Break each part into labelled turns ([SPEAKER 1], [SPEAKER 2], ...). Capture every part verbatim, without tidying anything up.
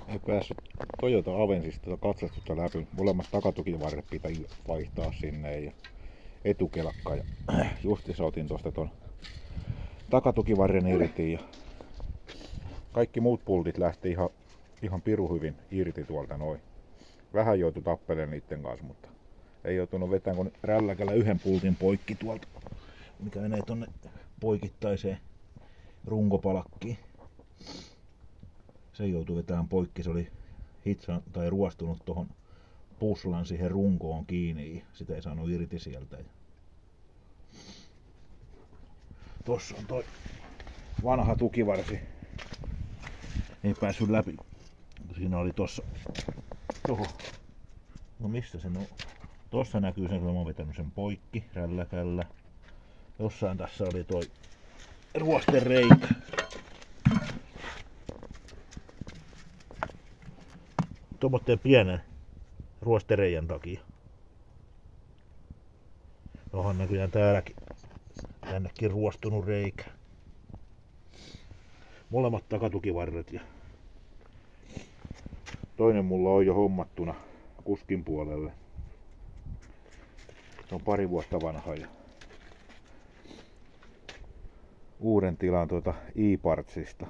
[SPEAKER 1] Ei päässyt Toyota Avensista katsastusta läpi. Molemmat takatukivarret pitää vaihtaa sinne ja etukelkka. Ja justiinsa otin tuosta ton takatukivarren irti ja kaikki muut pultit lähti ihan, ihan piru hyvin irti tuolta noin. Vähän joutui tappelemaan niiden kanssa, mutta ei joutunut vetämään kun rälläkällä yhden pultin poikki tuolta, mikä menee tonne poikittaiseen runkopalakkiin. Se joutui vetämään poikki, se oli hitsan tai ruostunut tohon puslan siihen runkoon kiinni. Sitä ei saanut irti sieltä. Tossa on toi vanha tukivarsi. Ei päässyt läpi. Siinä oli tossa. Toho. No mistä se on? Tossa näkyy sen, kun mä oon vetänyt sen poikki rälläkällä. Jossain tässä oli toi ruostereikä. Tuommoitteen pienen ruostereijän takia. Onhan näköjään täälläkin tännekin ruostunut reikä. Molemmat takatukivarret ja toinen mulla on jo hommattuna kuskin puolelle. Se on pari vuotta vanha ja uuden tilan tuota e-partsista.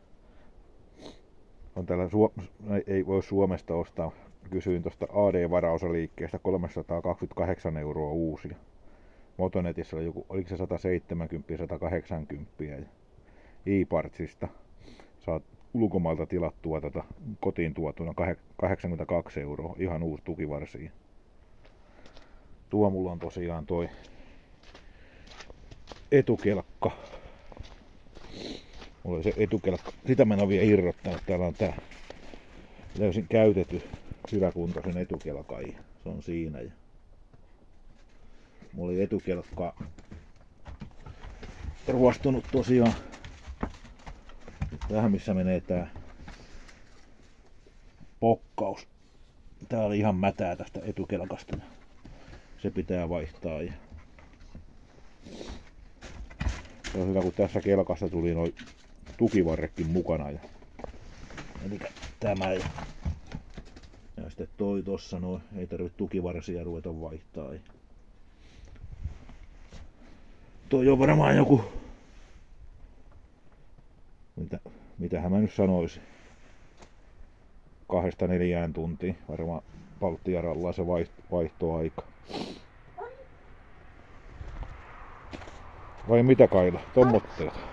[SPEAKER 1] On täällä Suom- ei voi Suomesta ostaa. Kysyin tuosta A D-varaosaliikkeestä kolmesataakaksikymmentäkahdeksan euroa uusia. Motonetissä oli joku, oliko se sata seitsemänkymmentä sata kahdeksankymmentä ja e-partsista saat ulkomailta tilattua tätä kotiin tuotuna kahdeksankymmentäkaksi euroa. Ihan uusi tukivarsi. Tuo mulla on tosiaan toi etukelkka. Mulla oli se etukelkka. Sitä mä en ole vielä irrottanut. Täällä on tää täysin käytetty hyväkuntoisen etukelkan. Se on siinä. Mulla oli etukelkka ruostunut tosiaan tähän missä menee tää pokkaus. Tää oli ihan mätää tästä etukelkasta. Se pitää vaihtaa. Ja se on hyvä kun tässä kelkassa tuli noin tukivarrekin mukana. Ja eli tämä ja, ja sitten toi tossa noin. Ei tarvitse tukivarsia ruveta vaihtaa. Ja toi on varmaan joku, mitä, mitähän mä nyt sanoisin, kahdesta neljään tuntiin varmaan Palttiaralla se vaihtoaika. Vai mitä Kaila? Tommotteet.